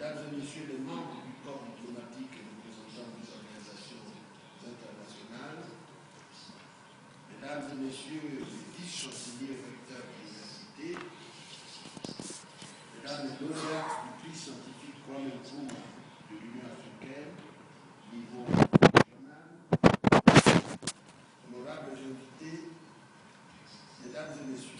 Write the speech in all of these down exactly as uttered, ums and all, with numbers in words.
Mesdames et Messieurs les membres du corps diplomatique et représentants des organisations internationales, Mesdames et Messieurs les vice-chanceliers recteurs de l'université, Mesdames les lauréates du prix scientifique Kwame-Nkrumah de l'Union africaine, niveau régional, honorables invités, Mesdames et Messieurs,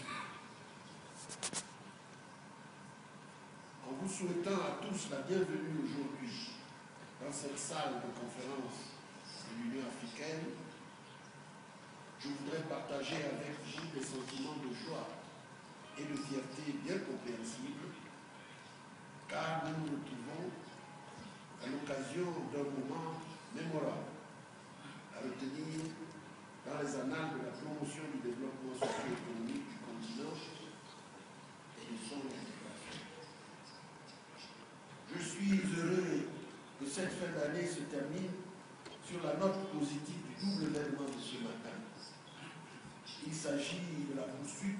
en vous souhaitant à tous la bienvenue aujourd'hui dans cette salle de conférence de l'Union africaine, je voudrais partager avec vous des sentiments de joie et de fierté bien compréhensibles, car nous nous retrouvons à l'occasion d'un moment mémorable à retenir dans les annales de la promotion du développement socio-économique du continent et de son intégration. Je suis heureux que cette fin d'année se termine sur la note positive du double événement de ce matin. Il s'agit de la poursuite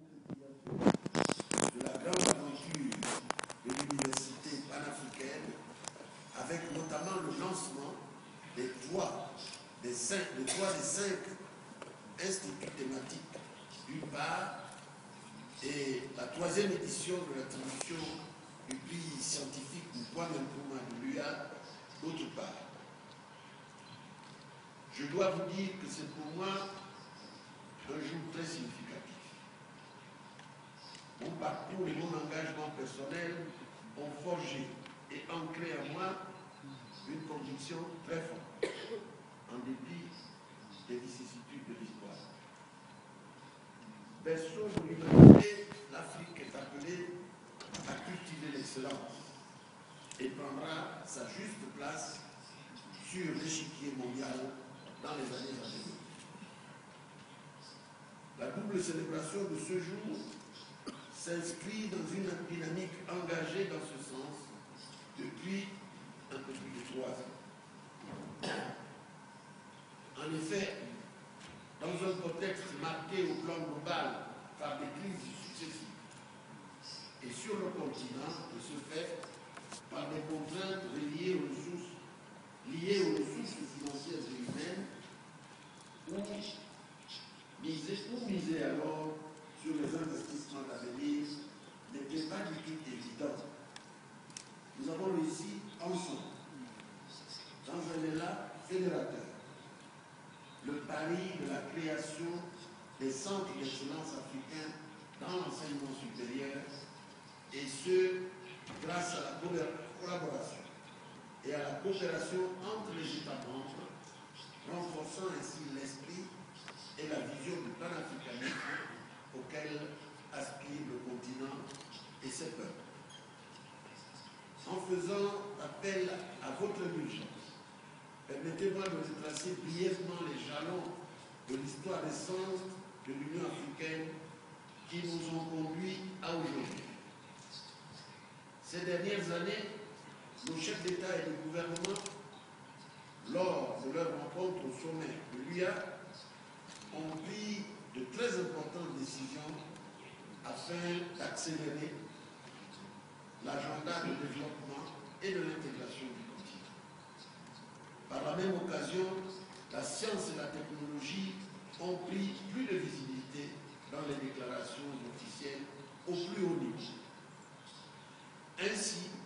de la grande aventure de l'université panafricaine, avec notamment le lancement des trois des cinq, des trois des cinq instituts thématiques d'une part, et la troisième édition de l'attribution du prix scientifique du Kwame-Nkrumah de l'U A d'autre part. Je dois vous dire que c'est pour moi un jour très significatif. Mon parcours et mon engagement personnel ont forgé et ancré en moi une conviction très forte, en dépit des vicissitudes de l'histoire. Berceau de l'humanité, l'Afrique est appelée à cultiver l'excellence et prendra sa juste place sur l'échiquier mondial dans les années à venir. La double célébration de ce jour s'inscrit dans une dynamique engagée dans ce sens depuis un peu plus de trois ans. En effet, dans un contexte marqué au plan global par des crises successives et sur le continent, de ce fait, par des contraintes reliées aux ressources, liées aux ressources financières et humaines, ou miser, ou miser alors sur les investissements d'avenir n'était pas du tout évident. Nous avons réussi ensemble, dans un élan fédérateur, le pari de la création des centres d'excellence africains dans l'enseignement supérieur, et ce, grâce à la collaboration et à la coopération entre les États membres, renforçant ainsi l'esprit et la vision du panafricanisme auquel aspire le continent et ses peuples. En faisant appel à votre indulgence, permettez-moi de retracer brièvement les jalons de l'histoire récente de l'Union africaine qui nous ont conduits à aujourd'hui. Ces dernières années, nos chefs d'État et de gouvernement, lors de leur rencontre au sommet de l'U A, ont pris de très importantes décisions afin d'accélérer l'agenda de développement et de l'intégration du continent. Par la même occasion, la science et la technologie ont pris plus de visibilité dans les déclarations officielles au plus haut niveau. Ainsi,